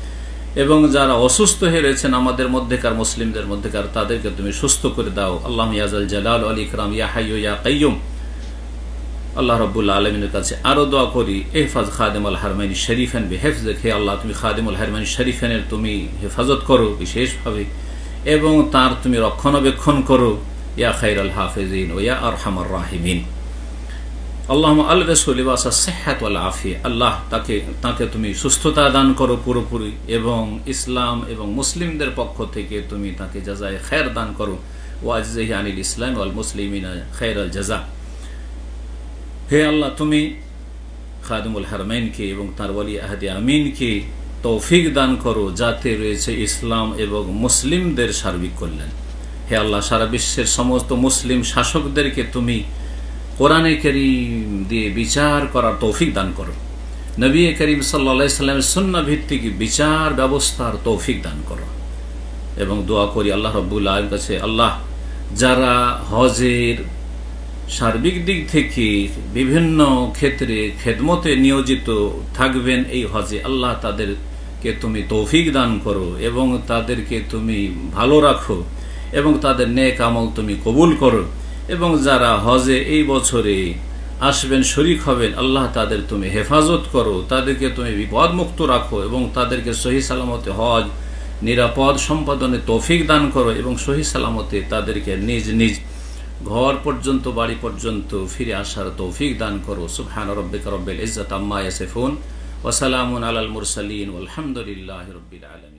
এবং যারা অসুস্থ হয়ে রয়েছেন আমাদের মধ্যেকার মুসলিমদের মধ্যেকার তাদেরকে তুমি সুস্থ করে দাও। আল্লাহ ইয়াজাল জালাল আল ইকরাম ইয়া হাইয়্যু ইয়া কাইয়্যুম। আল্লাহ রাব্বুল আলামিনের কাছে আরো দোয়া করি, ইহফাজ খাদিমুল হারমাইন শরীফান বিহিফযিক, হে আল্লাহ তুমি খাদিমুল হারমাইন শরীফানের তুমি হেফাজত করো বিশেষভাবে, এবং তার তুমি রক্ষণাবেক্ষণ করো, ইয়া খায়রাল হাফিজিন ওয়া ইয়া আরহামার রাহিমিন। আল্লাহুম্মা আলবিসহু লিবাসাস সিহহাত ওয়াল আফিয়া, আল্লাহ তাকে তাকে তুমি সুস্থতা দান করো পুরোপুরি, এবং ইসলাম এবং মুসলিমদের পক্ষ থেকে তুমি তাকে জাযায়ে খায়র দান করো, ওয়া আজজিহি আনিল ইসলাম ওয়াল মুসলিমিনা খায়রাল জাযা। হে আল্লাহ তুমি খাদিমুল হারমাইনকে এবং তার ওয়ালি আহদে আমিনকে তৌফিক দান করো যাতে রয়েছে ইসলাম এবং মুসলিমদের সার্বিক কল্যাণ। হে আল্লাহ সারা বিশ্বের সমস্ত মুসলিম শাসকদেরকে তুমি কোরআনে কারীম দিয়ে বিচার করার তৌফিক দান করো, নবী করিম সাল্লাল্লাহু আলাইহি সাল্লামের সুন্নাহ ভিত্তিক বিচার ব্যবস্থার তৌফিক দান করো। এবং দোয়া করি আল্লাহ রাব্বুল আলামিনের কাছে, আল্লাহ যারা হজের সার্বিক দিক থেকে বিভিন্ন ক্ষেত্রে খেদমতে নিয়োজিত থাকবেন এই হজে, আল্লাহ তাদেরকে তুমি তৌফিক দান করো এবং তাদেরকে তুমি ভালো রাখো এবং তাদের নেক আমল তুমি কবুল করো। এবং যারা হজে এই বছরে আসবেন, শরীক হবেন, আল্লাহ তাদের তুমি হেফাজত করো, তাদেরকে তুমি বিপদ মুক্ত রাখো এবং তাদেরকে সহি সালামতে হজ নিরাপদ সম্পাদনে তৌফিক দান করো এবং সহি সালামতে তাদেরকে নিজ নিজ ঘর পর্যন্ত বাড়ি পর্যন্ত ফিরে আসার তৌফিক দান করো। সুবহান রাব্বিকা রাব্বিল ইজ্জাতি আম্মা ইয়াসিফুন ওয়া সালামুন আলাল মুরসালিন ওয়ালহামদুলিল্লাহি রাব্বিল আলামিন।